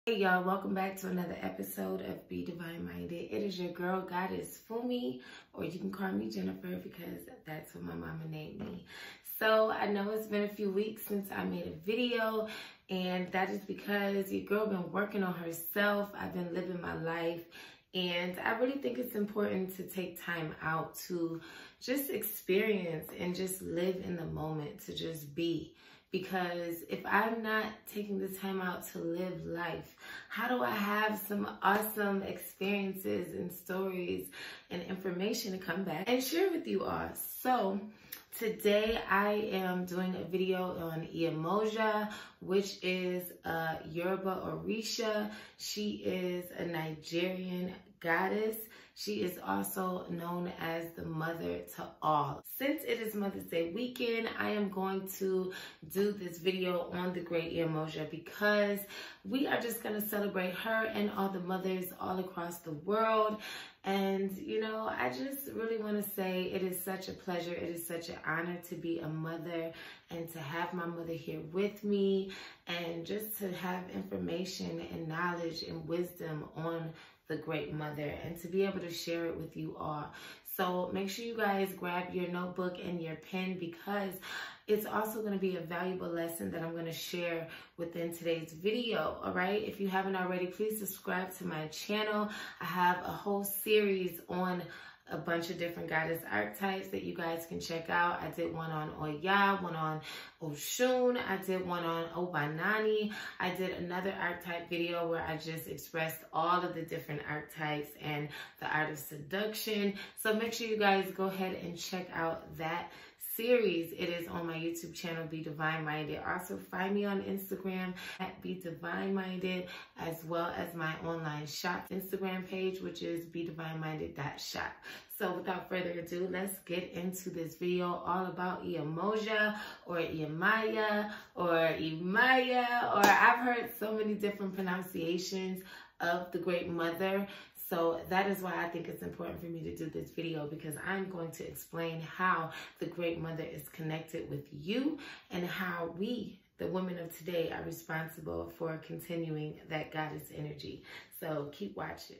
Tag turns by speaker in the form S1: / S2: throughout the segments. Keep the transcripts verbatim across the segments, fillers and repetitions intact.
S1: Hey y'all, welcome back to another episode of Be Divine Minded. It is your girl, Goddess Fumi, or you can call me Jennifer because that's what my mama named me. So I know it's been a few weeks since I made a video, and that is because your girl been working on herself. I've been living my life, and I really think it's important to take time out to just experience and just live in the moment, to just be. Because if I'm not taking the time out to live life, how do I have some awesome experiences and stories and information to come back and share with you all? So today I am doing a video on Iyamozua, which is a Yoruba Orisha. She is a Nigerian goddess. She is also known as the mother to all. Since it is Mother's Day weekend, I am going to do this video on the great Iyamozua because we are just going to celebrate her and all the mothers all across the world. And, you know, I just really want to say it is such a pleasure. It is such an honor to be a mother and to have my mother here with me and just to have information and knowledge and wisdom on the great mother and to be able to share it with you all. So make sure you guys grab your notebook and your pen because it's also going to be a valuable lesson that I'm going to share within today's video. All right. If you haven't already, please subscribe to my channel. I have a whole series on a bunch of different goddess archetypes that you guys can check out. I did one on Oya, one on Oshun, I did one on Obanani. I did another archetype video where I just expressed all of the different archetypes and the art of seduction. So make sure you guys go ahead and check out that series. It is on my YouTube channel, Be Divine Minded. Also find me on Instagram at Be Divine Minded, as well as my online shop Instagram page, which is be divine minded dot shop. So without further ado, let's get into this video all about Iyamozua or Iyamaya or Imaya, or I've heard so many different pronunciations of the great mother. So that is why I think it's important for me to do this video, because I'm going to explain how the great mother is connected with you and how we, the women of today, are responsible for continuing that goddess energy. So keep watching.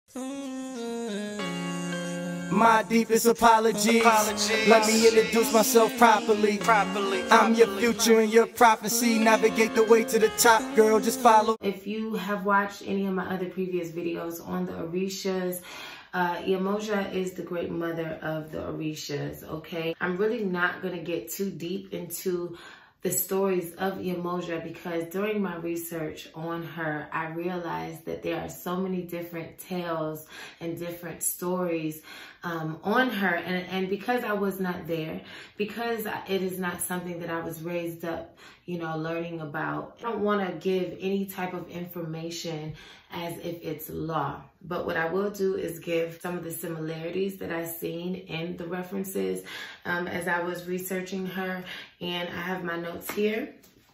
S2: My deepest apologies. apologies. Let me introduce myself properly. properly. I'm your future and your prophecy. Navigate the way to the top, girl. Just follow.
S1: If you have watched any of my other previous videos on the Orishas, Uh, Iyamozua is the great mother of the Orishas, okay? I'm really not going to get too deep into the stories of Iyamozua because during my research on her, I realized that there are so many different tales and different stories um, on her. And, and because I was not there, because it is not something that I was raised up, you know, learning about, I don't want to give any type of information as if it's law. But what I will do is give some of the similarities that I've seen in the references um, as I was researching her. And I have my notes here.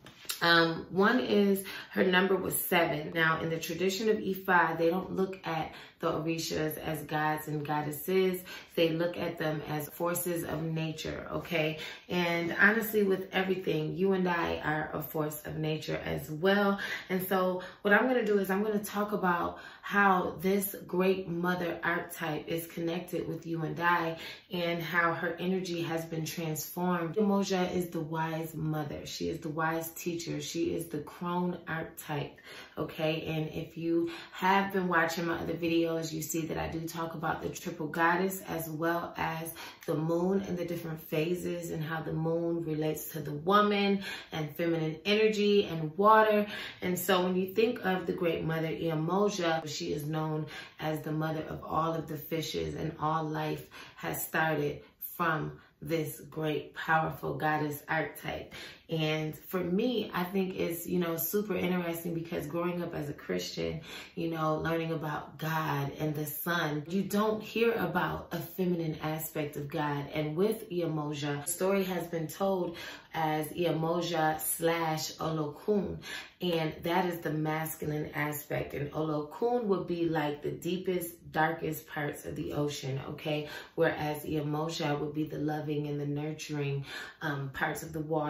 S1: Um, one is her number was seven. Now, in the tradition of Ifa, they don't look at the Orishas as gods and goddesses. They look at them as forces of nature, okay? And honestly, with everything, you and I are a force of nature as well. And so what I'm going to do is I'm going to talk about how this great mother archetype is connected with you and I and how her energy has been transformed. Iyamozua is the wise mother. She is the wise teacher. She is the crone archetype, okay? And if you have been watching my other videos, you see that I do talk about the triple goddess as well as the moon and the different phases and how the moon relates to the woman and feminine energy and water. And so when you think of the great mother Iyamozua, she is known as the mother of all of the fishes, and all life has started from this great, powerful goddess archetype. And for me, I think it's, you know, super interesting because growing up as a Christian, you know, learning about God and the sun, you don't hear about a feminine aspect of God. And with Iyamozua, the story has been told as Iyamozua slash Olokun. And that is the masculine aspect. And Olokun would be like the deepest, darkest parts of the ocean, okay? Whereas Iyamozua would be the loving and the nurturing um, parts of the water that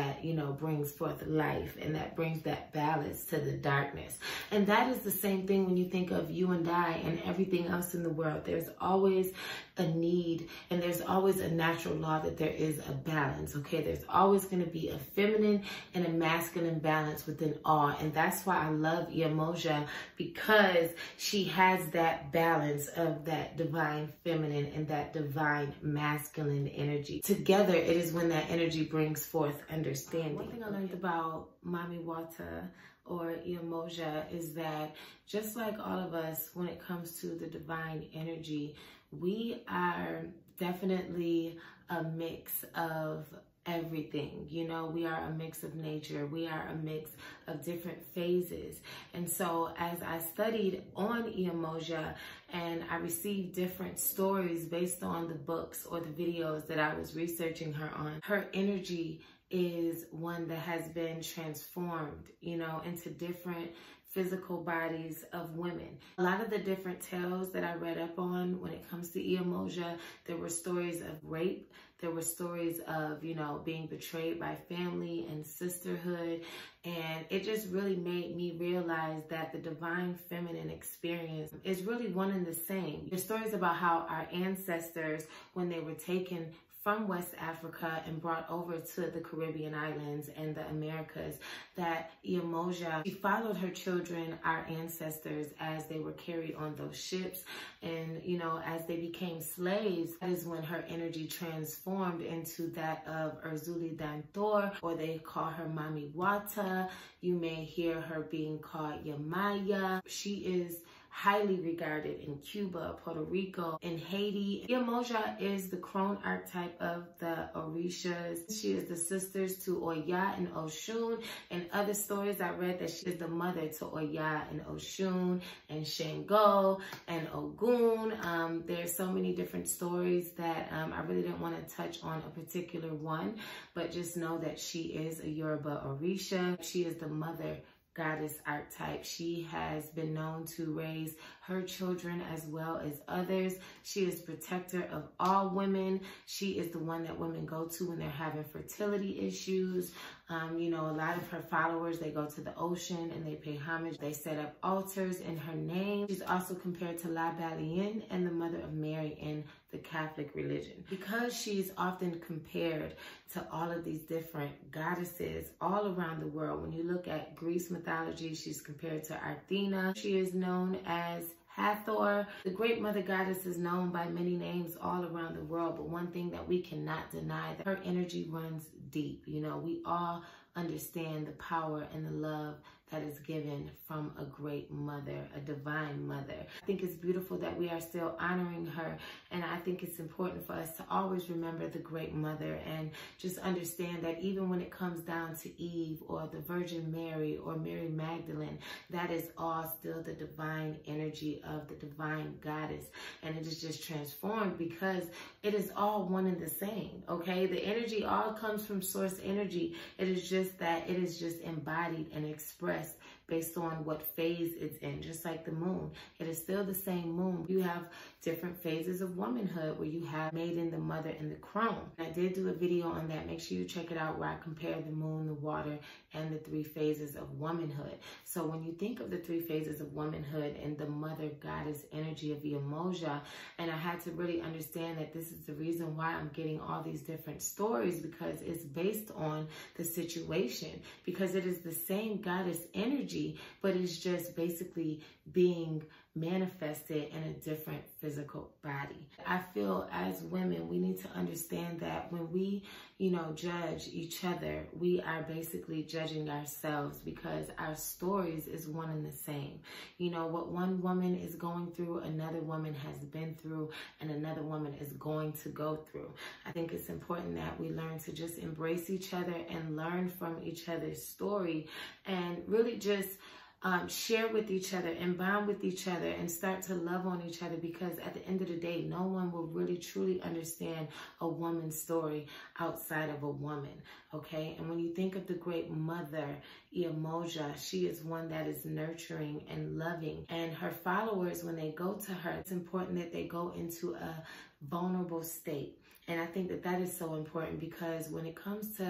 S1: that, you know, brings forth life and that brings that balance to the darkness. And that is the same thing when you think of you and I and everything else in the world. There's always a need and there's always a natural law that there is a balance, okay? There's always going to be a feminine and a masculine balance within all. And that's why I love Yemoja, because she has that balance of that divine feminine and that divine masculine energy. Together, it is when that energy brings forth understanding. One thing I learned about Mami Wata or Yemoja is that just like all of us, when it comes to the divine energy, we are definitely a mix of everything. You know, we are a mix of nature. We are a mix of different phases. And so as I studied on Yemoja and I received different stories based on the books or the videos that I was researching her on, her energy is one that has been transformed, you know, into different physical bodies of women. A lot of the different tales that I read up on when it comes to Yemoja, there were stories of rape. There were stories of, you know, being betrayed by family and sisterhood. And it just really made me realize that the divine feminine experience is really one and the same. There's stories about how our ancestors, when they were taken from West Africa and brought over to the Caribbean islands and the Americas, that Yemoja, she followed her children, our ancestors, as they were carried on those ships. And, you know, as they became slaves, that is when her energy transformed into that of Erzulie Dantor, or they call her Mami Wata. You may hear her being called Yemaya. She is highly regarded in Cuba, Puerto Rico, and Haiti. Yemoja is the crone archetype of the Orishas. She is the sisters to Oya and Oshun. And other stories I read that she is the mother to Oya and Oshun and Shango and Ogun. Um, there's so many different stories that um, I really didn't want to touch on a particular one, but just know that she is a Yoruba Orisha. She is the mother goddess archetype. She has been known to raise her children as well as others. She is protector of all women. She is the one that women go to when they're having fertility issues. Um, you know, a lot of her followers, they go to the ocean and they pay homage. They set up altars in her name. She's also compared to La Balienne and the Mother of Mary in the Catholic religion. Because she's often compared to all of these different goddesses all around the world. When you look at Greece mythology, she's compared to Athena. She is known as Hathor. The Great Mother Goddess is known by many names all around the world, but one thing that we cannot deny, that her energy runs deep. You know, we all understand the power and the love that is given from a great mother, a divine mother. I think it's beautiful that we are still honoring her, and I think it's important for us to always remember the great mother and just understand that even when it comes down to Eve or the Virgin Mary or Mary Magdalene, that is all still the divine energy of the divine goddess, and it is just transformed because it is all one and the same, okay? The energy all comes from source energy. It is just that it is just embodied and expressed based on what phase it's in, just like the moon. It is still the same moon. You have different phases of womanhood where you have maiden, the mother, and the crone. I did do a video on that. Make sure you check it out where I compare the moon, the water, and the three phases of womanhood. So when you think of the three phases of womanhood and the mother goddess energy of Yemoja, and I had to really understand that this is the reason why I'm getting all these different stories, because it's based on the situation, because it is the same goddess energy, but it's just basically being manifested in a different physical body. I feel as women, we need to understand that when we, you know, judge each other, we are basically judging ourselves, because our stories is one and the same. You know, what one woman is going through, another woman has been through, and another woman is going to go through. I think it's important that we learn to just embrace each other and learn from each other's story, and really just Um, share with each other and bond with each other and start to love on each other, because at the end of the day, no one will really truly understand a woman's story outside of a woman, okay? And when you think of the great mother, Yemoja, she is one that is nurturing and loving. And her followers, when they go to her, it's important that they go into a vulnerable state. And I think that that is so important, because when it comes to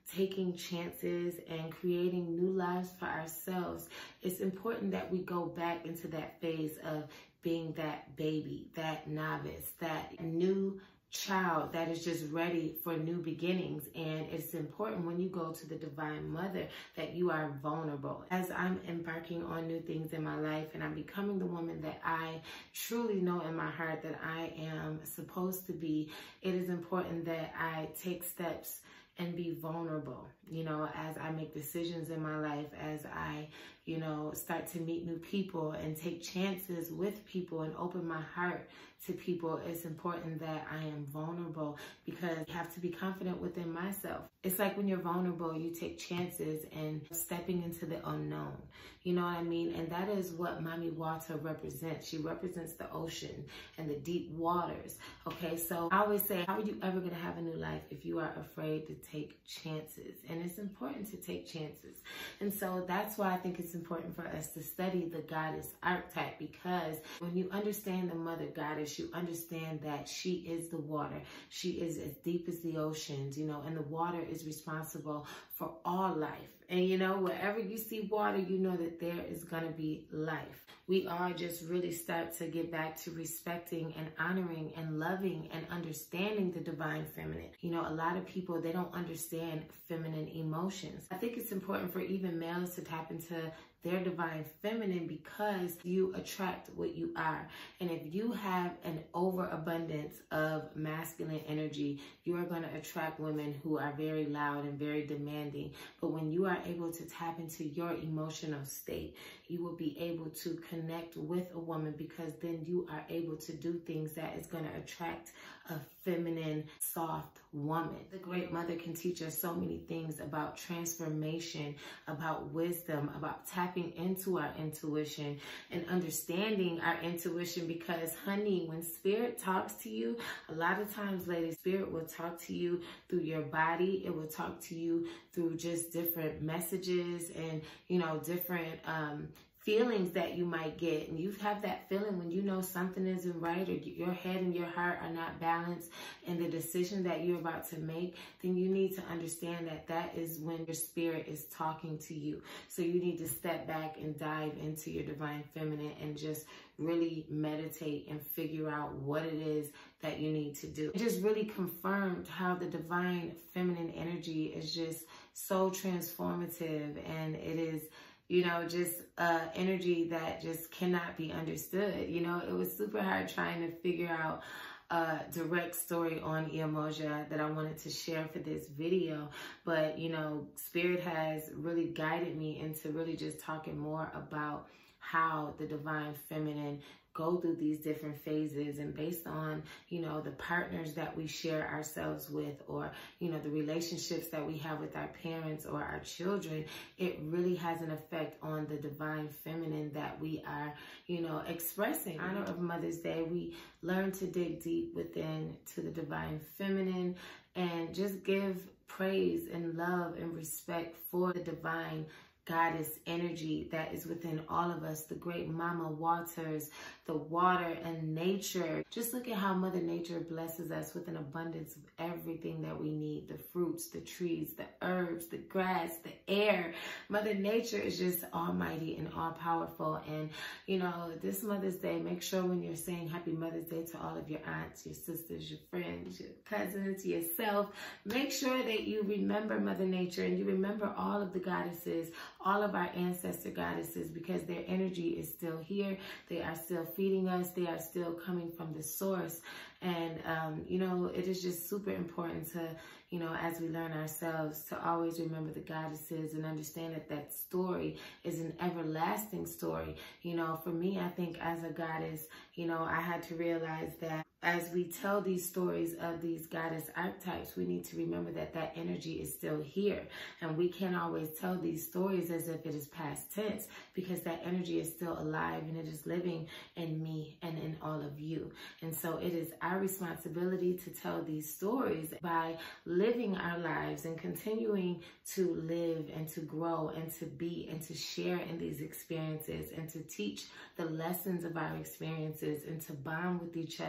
S1: taking chances and creating new lives for ourselves, it's important that we go back into that phase of being that baby, that novice, that new child that is just ready for new beginnings. And it's important when you go to the Divine Mother that you are vulnerable. As I'm embarking on new things in my life and I'm becoming the woman that I truly know in my heart that I am supposed to be, it is important that I take steps and be vulnerable, you know, as I make decisions in my life, as I, you know, start to meet new people and take chances with people and open my heart to people. It's important that I am vulnerable because I have to be confident within myself. It's like when you're vulnerable, you take chances and stepping into the unknown. You know what I mean? And that is what Mommy Water represents. She represents the ocean and the deep waters. Okay, so I always say, how are you ever going to have a new life if you are afraid to take chances? And it's important to take chances. And so that's why I think it's important for us to study the goddess archetype, because when you understand the mother goddess, you understand that she is the water. She is as deep as the oceans, you know, and the water is responsible for all life. And, you know, wherever you see water, you know that there is going to be life. We all just really start to get back to respecting and honoring and loving and understanding the divine feminine. You know, a lot of people, they don't understand feminine emotions. I think it's important for even males to tap into their divine feminine because you attract what you are. And if you have an overabundance of masculine energy, you are going to attract women who are very loud and very demanding. But when you are able to tap into your emotional state, you will be able to connect with a woman, because then you are able to do things that is going to attract a feminine, soft woman. The Great Mother can teach us so many things about transformation, about wisdom, about tapping into our intuition and understanding our intuition, because honey, when Spirit talks to you, a lot of times, ladies, Spirit will talk to you through your body. It will talk to you through just different messages and, you know, different um feelings that you might get. And you have that feeling when you know something isn't right, or your head and your heart are not balanced in the decision that you're about to make, then you need to understand that that is when your spirit is talking to you. So you need to step back and dive into your divine feminine and just really meditate and figure out what it is that you need to do. It just really confirmed how the divine feminine energy is just so transformative, and it is, you know, just uh, energy that just cannot be understood. You know, it was super hard trying to figure out a direct story on Iemoja that I wanted to share for this video. But, you know, Spirit has really guided me into really just talking more about how the divine feminine go through these different phases, and based on, you know, the partners that we share ourselves with, or, you know, the relationships that we have with our parents or our children, it really has an effect on the divine feminine that we are, you know, expressing. In honor of Mother's Day, we learn to dig deep within to the divine feminine and just give praise and love and respect for the divine goddess energy that is within all of us, the great mama waters, the water and nature. Just look at how Mother Nature blesses us with an abundance of everything that we need, the fruits, the trees, the herbs, the grass, the air. Mother Nature is just almighty and all powerful. And, you know, this Mother's Day, make sure when you're saying Happy Mother's Day to all of your aunts, your sisters, your friends, your cousins, yourself, make sure that you remember Mother Nature and you remember all of the goddesses, all of our ancestor goddesses, because their energy is still here. They are still feeding us. They are still coming from the source. And, um, you know, it is just super important to, you know, as we learn ourselves, to always remember the goddesses and understand that that story is an everlasting story. You know, for me, I think as a goddess, you know, I had to realize that as we tell these stories of these goddess archetypes, we need to remember that that energy is still here. And we can't always tell these stories as if it is past tense, because that energy is still alive and it is living in me and in all of you. And so it is our responsibility to tell these stories by living our lives and continuing to live and to grow and to be and to share in these experiences and to teach the lessons of our experiences and to bond with each other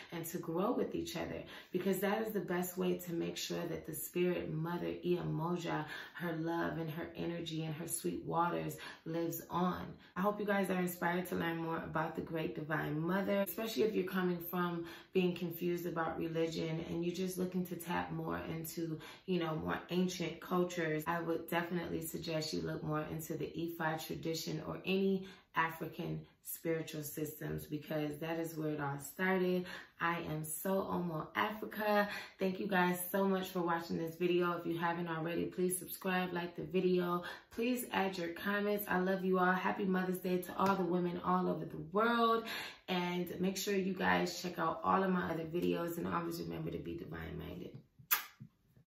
S1: and to grow with each other, because that is the best way to make sure that the spirit mother, Iyammoja, her love and her energy and her sweet waters lives on. I hope you guys are inspired to learn more about the great divine mother, especially if you're coming from being confused about religion and you're just looking to tap more into, you know, more ancient cultures. I would definitely suggest you look more into the Ifa tradition or any African spiritual systems, because that is where it all started. I am so Omo Africa. Thank you guys so much for watching this video. If you haven't already, please subscribe, like the video. Please add your comments. I love you all. Happy Mother's Day to all the women all over the world. And make sure you guys check out all of my other videos, and always remember to be divine minded.